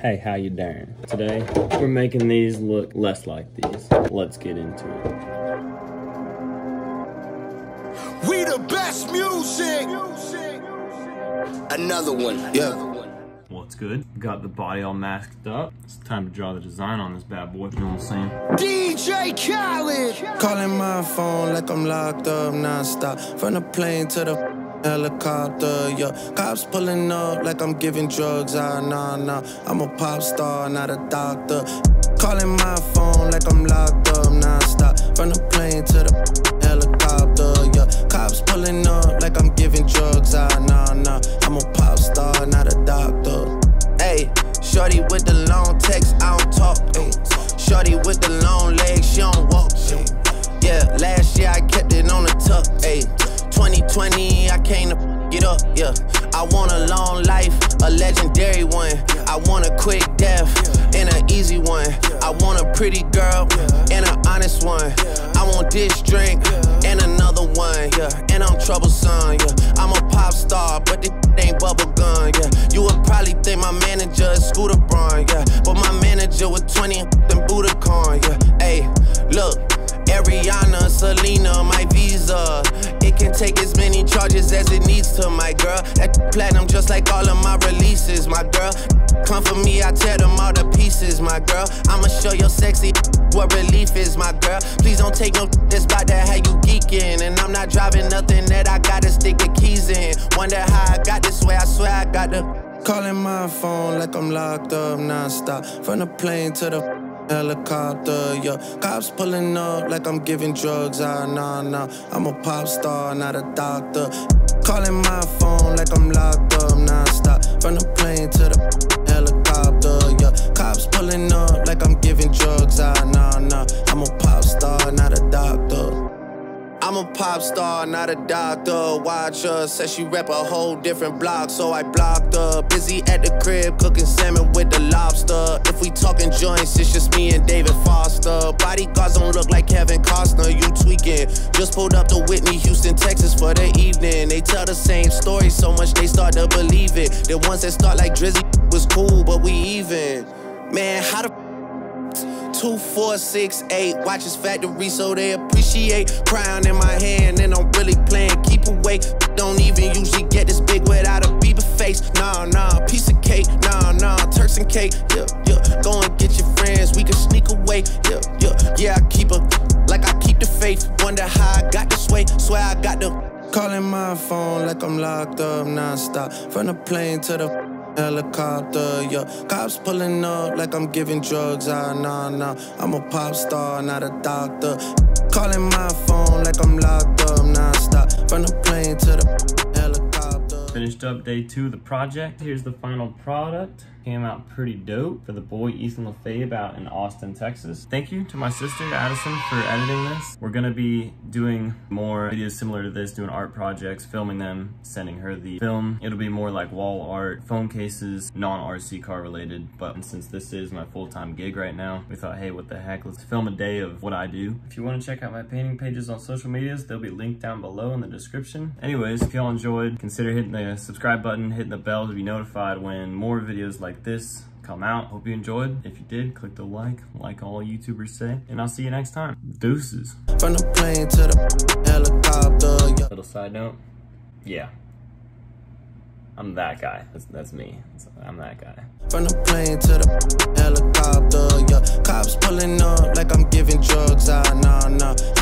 Hey, how you doing? Today, we're making these look less like these. Let's get into it. We the best music. Another one, yeah. What's good? Got the body all masked up. It's time to draw the design on this bad boy. You know what I'm saying? DJ Khaled. Calling my phone like I'm locked up non-stop. From the plane to the helicopter, yeah. Cops pulling up like I'm giving drugs, nah. I'm a pop star, not a doctor. Calling my phone like I'm locked up non-stop. From the plane to the helicopter, yeah. Cops pulling up like I'm giving drugs, nah. I'm a pop star, not a doctor. Hey, shorty with the long text, I don't talk. Ay. Shorty with the long legs, she don't walk. Ay. Yeah, last year I kept it on the tuck. Ay. 2020, I came to get up, yeah. I want a long life, a legendary one. I want a quick death and an easy one. I want a pretty girl and an honest one. I want this drink and another one, yeah. And I'm troublesome, yeah. I'm a pop star, but this ain't bubblegum, yeah. You would probably think my manager is Scooter Braun, yeah. But my manager was 20 and Budokan, yeah. Hey, look. Ariana, Selena, my visa. It can take as many charges as it needs to, my girl. That platinum just like all of my releases, my girl. Come for me, I tear them all to pieces, my girl. I'ma show your sexy what relief is, my girl. Please don't take no that's about that how you geeking. And I'm not driving nothing that I gotta stick the keys in. Wonder how I got this way, I swear I got the. Calling my phone like I'm locked up non-stop. From the plane to the helicopter, yeah. Cops pulling up like I'm giving drugs, nah. I'm a pop star, not a doctor. Calling my phone like I'm locked up non-stop. From the plane to the helicopter, yeah. Cops pulling up like I'm giving drugs, nah. I'm a pop star, not a doctor. I'm a pop star, not a doctor. Watch her, said she rep a whole different block, so I blocked her. Busy at the crib, cooking salmon with the lobster. If we talking joints, it's just me and David Foster. Bodyguards don't look like Kevin Costner, you tweaking. Just pulled up to Whitney, Houston, Texas for the evening. They tell the same story so much they start to believe it. The ones that start like Drizzy was cool, but we even. Man, how the 2, 4, 6, 8 watches factory so they appreciate. Crown in my hand and I'm really playing keep away. Don't even usually get this big without a Bieber face. Nah, piece of cake. Nah, Turks and cake. Yeah. Go and get your friends, we can sneak away. Yeah, I keep her like I keep the faith. Wonder how I got this way. Swear I got the. Calling my phone like I'm locked up non-stop. From the plane to the helicopter, yeah. Cops pulling up like I'm giving drugs, nah. I'm a pop star, not a doctor. Calling my phone like I'm locked up non-stop. From the plane to the helicopter. Finished up day 2 of the project. Here's the final product. Came out pretty dope for the boy Ethan LaFave out in Austin, Texas. Thank you to my sister Addison for editing this. We're gonna be doing more videos similar to this, doing art projects, filming them, sending her the film. It'll be more like wall art, phone cases, non-RC car related. But since this is my full-time gig right now, we thought, hey, what the heck, let's film a day of what I do. If you wanna check out my painting pages on social medias, they'll be linked down below in the description. Anyways, if y'all enjoyed, consider hitting the subscribe button, hitting the bell to be notified when more videos like this come out. Hope you enjoyed. If you did, click the like all YouTubers say, and I'll see you next time. Deuces. From the plane to the helicopter, yeah. Little side note, yeah, I'm that guy. That's me. I'm that guy. From the plane to the helicopter, yeah. Cops pulling up like I'm giving drugs, nah.